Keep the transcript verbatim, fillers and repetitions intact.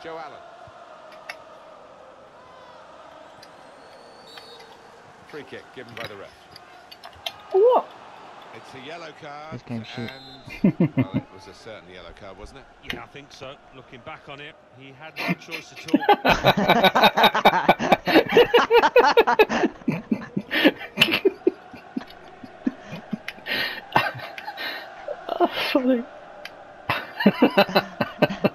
Joe Allen. Free kick given by the ref. What? It's a yellow card. This game shit. And, well, it was a certain yellow card, wasn't it? Yeah, I think so. Looking back on it, he had no choice at all. Oh, sorry.